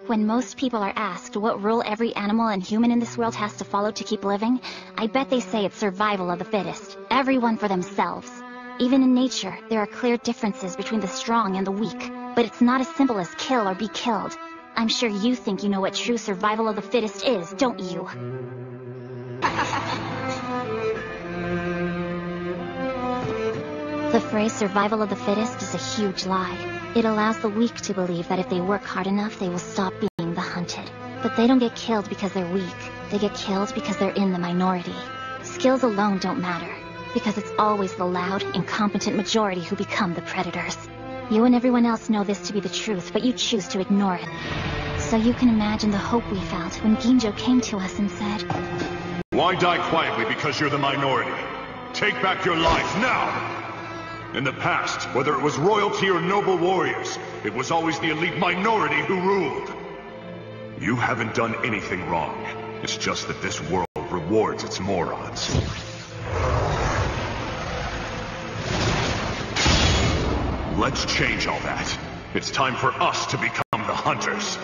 When most people are asked what rule every animal and human in this world has to follow to keep living, I bet they say it's survival of the fittest. Everyone for themselves. Even in nature, there are clear differences between the strong and the weak. But it's not as simple as kill or be killed. I'm sure you think you know what true survival of the fittest is, don't you? The phrase survival of the fittest is a huge lie. It allows the weak to believe that if they work hard enough, they will stop being the hunted. But they don't get killed because they're weak. They get killed because they're in the minority. Skills alone don't matter, because it's always the loud, incompetent majority who become the predators. You and everyone else know this to be the truth, but you choose to ignore it. So you can imagine the hope we felt when Ginjo came to us and said, "Why die quietly because you're the minority? Take back your lives now!" In the past, whether it was royalty or noble warriors, it was always the elite minority who ruled. You haven't done anything wrong. It's just that this world rewards its morons. Let's change all that. It's time for us to become the hunters.